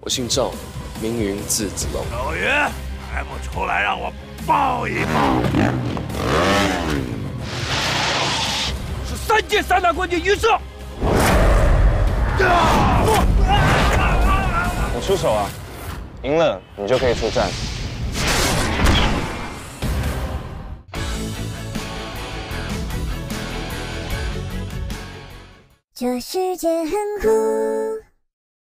我姓赵，名云，字子龙。 老爷，还不出来让我抱一抱？是3届3大冠军于社。 你出手啊！赢了你就可以出战。 这世界很酷。